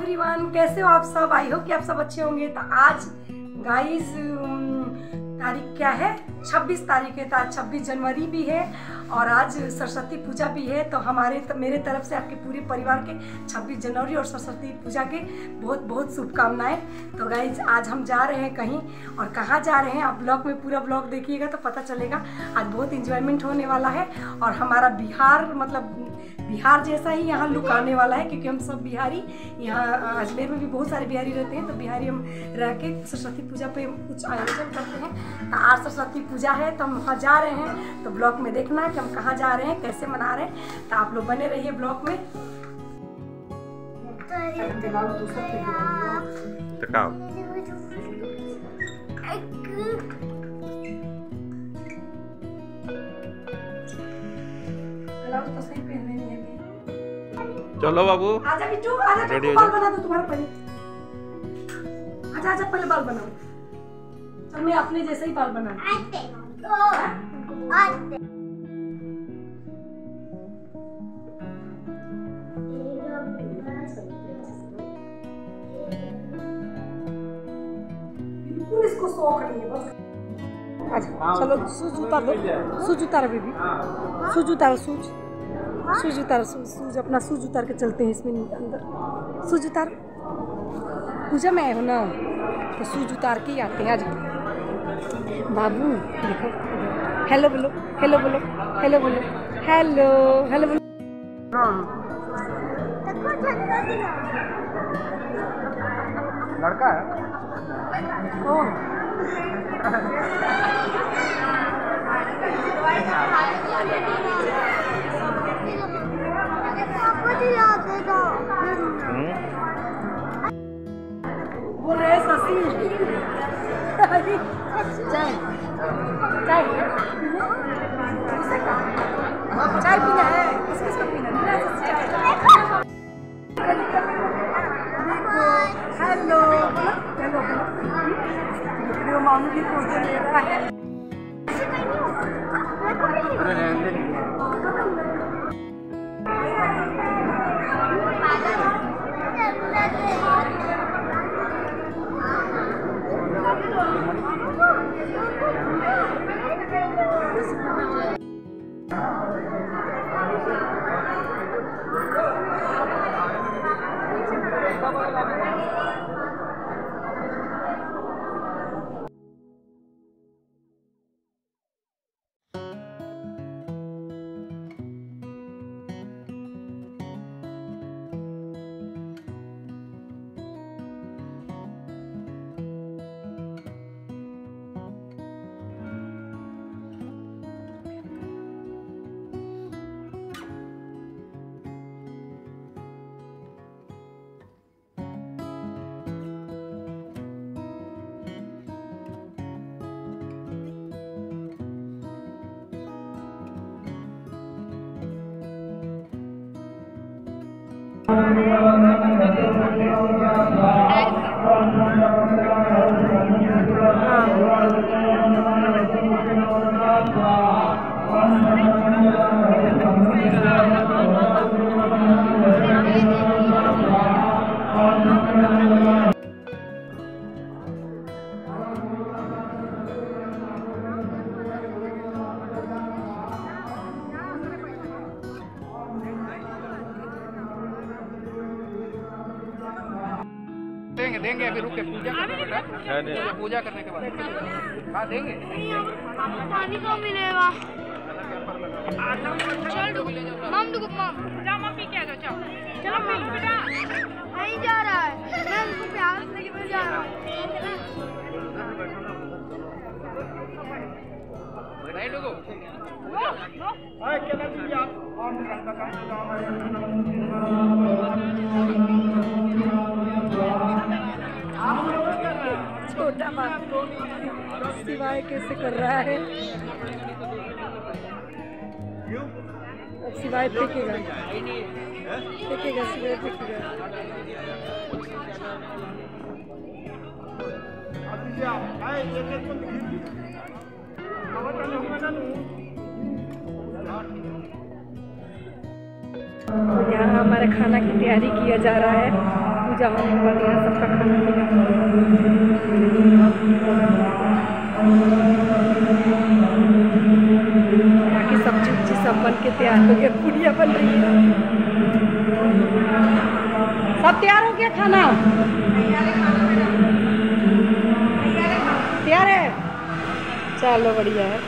Everyone, कैसे हो आप सब? आई होप कि आप सब अच्छे होंगे। तो आज गाइस तारीख क्या है? 26 तारीख है। तो आज 26 जनवरी भी है और आज सरस्वती पूजा भी है। तो मेरे तरफ से आपके पूरे परिवार के 26 जनवरी और सरस्वती पूजा के बहुत बहुत शुभकामनाएं। तो गाइज आज हम जा रहे हैं कहीं, और कहाँ जा रहे हैं आप ब्लॉग में पूरा ब्लॉग देखिएगा तो पता चलेगा। आज बहुत इंजॉयमेंट होने वाला है और हमारा बिहार मतलब बिहार जैसा ही यहाँ लुक आने वाला है, क्योंकि हम सब बिहारी यहाँ अजमेर में भी बहुत सारे बिहारी रहते हैं। तो बिहारी हम रह के सरस्वती पूजा पे कुछ आयोजन करते हैं। तो आज सरस्वती पूजा है तो हम वहाँ जा रहे हैं। तो ब्लॉग में देखना है कि हम कहाँ जा रहे हैं, कैसे मना रहे हैं। तो आप लोग बने रहिए ब्लॉग में। तो सही पहनने नहीं है। चलो बाबू, आजा बिट्टू, आजा। रेडी हो बाल जा। बना दो तुम्हारा पहले। आजा आजा, पहले बाल बनाओ। चल मैं अपने जैसे ही बाल बना। बिल्कुल इसको शौक नहीं है बस। अच्छा चलो सूज उतार दो। सूज उतार बेबी, सूज उतारो। सूज उतार, सूज अपना सूज उतार के चलते हैं इसमें अंदर। सूज उतार, पूजा में आए हो ना तो सूज उतार के ही आते हैं। आज बाबू देखो, हेलो बोलो, हेलो बोलो, हेलो बोलो, हेलो हेलो बोलो। लड़का है कौन? बोल रहे शशि। चाय चाय चाय पीना है? किसका पीना है? हेलो हेलो हेलो, मामू की फोटो ले रहा है। देंगे अभी रुक के पूजा करने पूजा करने के बाद। हाँ देंगे। पानी को मिलेगा। चल मम दुगो मम जा, मम पी के आ जाओ। चलो पी लो बेटा। नहीं जा रहा है, मैं उनको प्यार से लेके जा रहा हूँ। नहीं डुगो छोटा बात को सिवाय कैसे कर रहा है। अब सिवाय फेंकेगा, फेंकेगा, सिवाय फेंकेगा। यहाँ हमारे खाना की तैयारी किया जा रहा है। पूजा होने के बाद यहाँ सबका खाना पीना बाकी सब्जी उब्जी सब बन के तैयार हो गया, पूड़ियाँ बन रही है। सब तैयार हो गया खाना? तैयार है, चलो बढ़िया है।